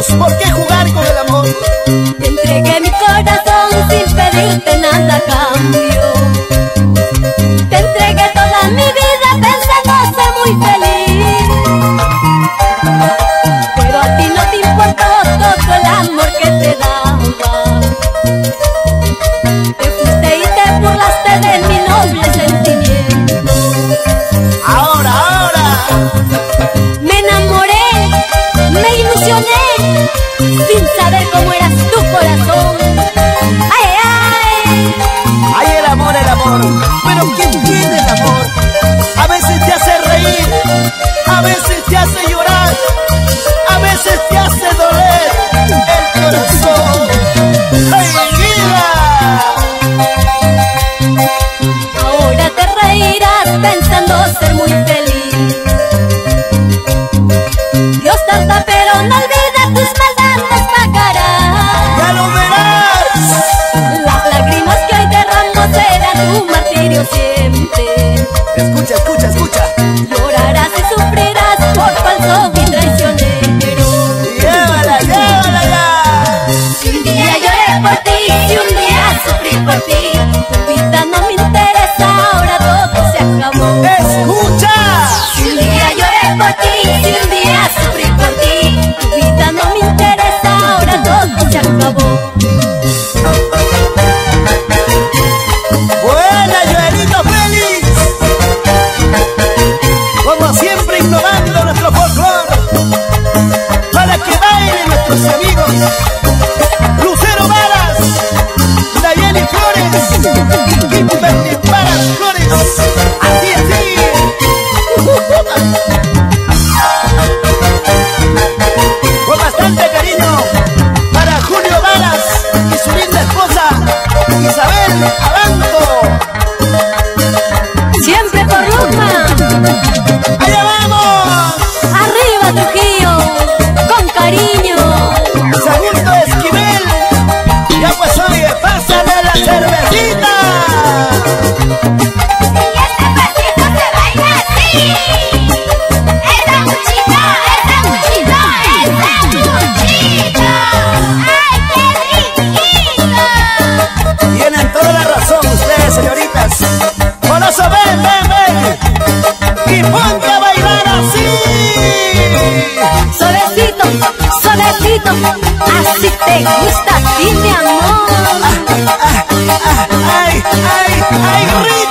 Dios, ¿por qué jugar con el amor? Te entregué mi corazón sin pedirte nada a cambio. Te entregué toda mi vida pensando ser muy feliz. Pero a ti no te importó todo el amor que te daba. Te fuiste y te burlaste de mi noble sentimiento. Ahora me enamoré, me ilusioné, sin saber cómo eras tu corazón. ¡Ay, ay! ¡Ay, el amor, el amor! Pero ¿quién tiene el amor? A veces te hace reír, a veces te hace llorar, a veces te hace doler el corazón. ¡Ay, vida! Ahora te reirás pensando ser muy feliz. Dios tarda pero no olvida, tus maldades pagará. ¡Ya lo verás! Las lágrimas que hoy derramo serán tu martirio siempre. Escucha, escucha, escucha. Llorarás y sufrirás por falso y traicionero. ¡Llévala, llévala ya! Si un día lloré por ti, si un día sufrí por ti, tu vida no me interesa, ahora todo se acabó. ¡Escucha! Si un día lloré por ti, si un día sufrí por ti, tu vida no me interesa, ahora todo se acabó. ¡Buena, Joelito Félix! Como siempre innovando nuestro folclore para que bailen nuestros amigos Lucero Varas, Nayeli Flores, Kimberly Varas Flores. Así, así. Con bastante cariño para Julio Varas y su linda esposa Isabel Abanto. Siempre por Luzma, ¡Allá vamos! arriba Trujillo, con cariño. Segundo Esquivel. Ya pues oye, pásame la cervecita. Y este pasito se baila así. ¡Esa muchito, esa muchito, esa muchito! ¡Ay, qué riquito! Tienen toda la razón ustedes, señoritas. Por eso ven, ven, ven. Y ponte a bailar así. Suavecito, suavecito, así te gusta a ti, mi amor. Ay, ay, ay, ay,